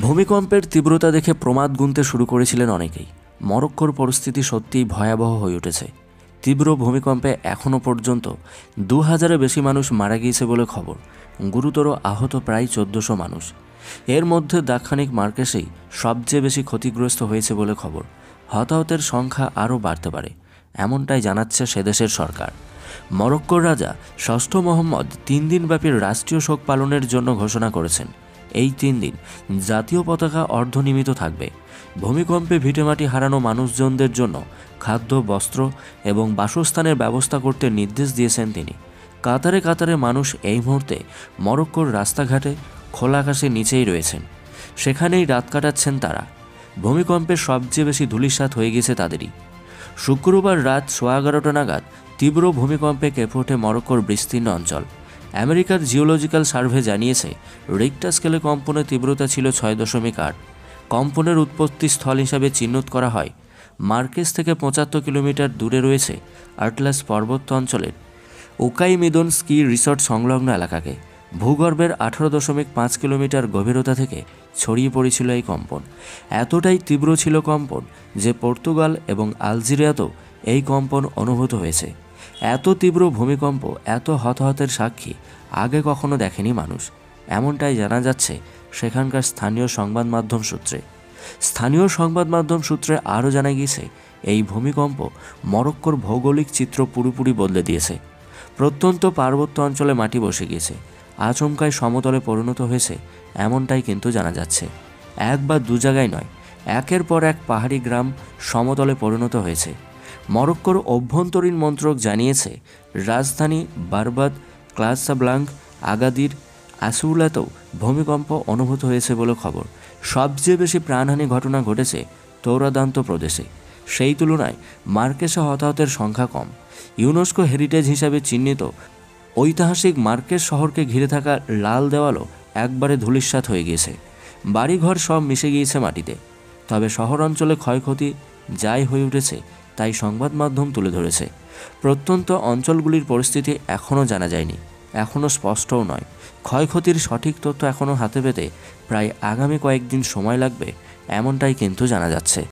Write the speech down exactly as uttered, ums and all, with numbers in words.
ভূমিকম্পের তীব্রতা দেখে প্রমাদ গুনতে শুরু করেছিলেন অনেকেই। মরক্কোর পরিস্থিতি সত্যিই ভয়াবহ হয়ে উঠেছে। তীব্র ভূমিকম্পে এখনও পর্যন্ত দু হাজারের বেশি মানুষ মারা গিয়েছে বলে খবর। গুরুতর আহত প্রায় চোদ্দশো মানুষ। এর মধ্যে দাক্ষিণিক মার্কেসেই সবচেয়ে বেশি ক্ষতিগ্রস্ত হয়েছে বলে খবর। হতাহতের সংখ্যা আরও বাড়তে পারে, এমনটাই জানাচ্ছে সেদেশের সরকার। মরক্কোর রাজা ষষ্ঠ মোহাম্মদ তিন দিনব্যাপী রাষ্ট্রীয় শোক পালনের জন্য ঘোষণা করেছেন। এই তিন দিন জাতীয় পতাকা অর্ধনিমিত থাকবে। ভূমিকম্পে ভিটেমাটি হারানো মানুষজনদের জন্য খাদ্য, বস্ত্র এবং বাসস্থানের ব্যবস্থা করতে নির্দেশ দিয়েছেন তিনি। কাতারে কাতারে মানুষ এই মুহূর্তে মরক্কোর রাস্তাঘাটে খোলা আকাশের নিচেই রয়েছেন। সেখানেই রাত কাটাচ্ছেন তারা। ভূমিকম্পে সবচেয়ে বেশি ধূলিসাৎ হয়ে গেছে তাদেরই। শুক্রবার রাত সোয়া এগারোটা নাগাদ তীব্র ভূমিকম্পে কেঁপে ওঠে মরক্কোর বিস্তীর্ণ অঞ্চল। আমেরিকার জিওলজিক্যাল সার্ভে জানিয়েছে, রিক্টার স্কেলে কম্পনের তীব্রতা ছিল ছয় দশমিক আট। কম্পনের উৎপত্তি স্থল হিসাবে চিহ্নিত করা হয় মার্কেস থেকে পঁচাত্তর কিলোমিটার দূরে রয়েছে আটলাস পর্বত অঞ্চলের ওকাইমিদন স্কি রিসর্ট সংলগ্ন এলাকাকে। ভূগর্ভের আঠারো দশমিক পাঁচ কিলোমিটার গভীরতা থেকে ছড়িয়ে পড়েছিল এই কম্পন। এতটাই তীব্র ছিল কম্পন যে পর্তুগাল এবং আলজেরিয়াতেও এই কম্পন অনুভূত হয়েছে। এত তীব্র ভূমিকম্প, এত হতাহতের সাক্ষী আগে কখনো দেখেনি মানুষ, এমনটাই জানা যাচ্ছে সেখানকার স্থানীয় সংবাদ মাধ্যম সূত্রে। স্থানীয় সংবাদ মাধ্যম সূত্রে আরও জানা গিয়েছে, এই ভূমিকম্প মরক্কোর ভৌগোলিক চিত্র পুরোপুরি বদলে দিয়েছে। প্রত্যন্ত পার্বত্য অঞ্চলে মাটি বসে গিয়েছে, আচমকায় সমতলে পরিণত হয়েছে, এমনটাই কিন্তু জানা যাচ্ছে। এক বা দু জায়গায় নয়, একের পর এক পাহাড়ি গ্রাম সমতলে পরিণত হয়েছে। মরক্কোর অভ্যন্তরীণ মন্ত্রক জানিয়েছে, রাজধানী বারবাদ, ক্লাসাব্লাঙ্ক, আগাদির, আসুলাতেও ভূমিকম্প অনুভূত হয়েছে বলে খবর। সবচেয়ে বেশি প্রাণহানি ঘটনা ঘটেছে তৌরাদান্ত প্রদেশে। সেই তুলনায় মার্কেসে হতাহতের সংখ্যা কম। ইউনেস্কো হেরিটেজ হিসাবে চিহ্নিত ঐতিহাসিক মার্কেস শহরকে ঘিরে থাকা লাল দেওয়ালও একবারে ধূলিসাৎ হয়ে গিয়েছে। বাড়িঘর সব মিশে গিয়েছে মাটিতে। তবে শহর অঞ্চলে ক্ষয়ক্ষতি যাই হয়ে উঠেছে তাই সংবাদ মাধ্যম তুলে ধরেছে। প্রত্যন্ত অঞ্চলগুলির পরিস্থিতি এখনও জানা যায়নি, এখনও স্পষ্টও নয়। ক্ষয়ক্ষতির সঠিক তথ্য এখনও হাতে পেতে প্রায় আগামী কয়েকদিন সময় লাগবে, এমনটাই কিন্তু জানা যাচ্ছে।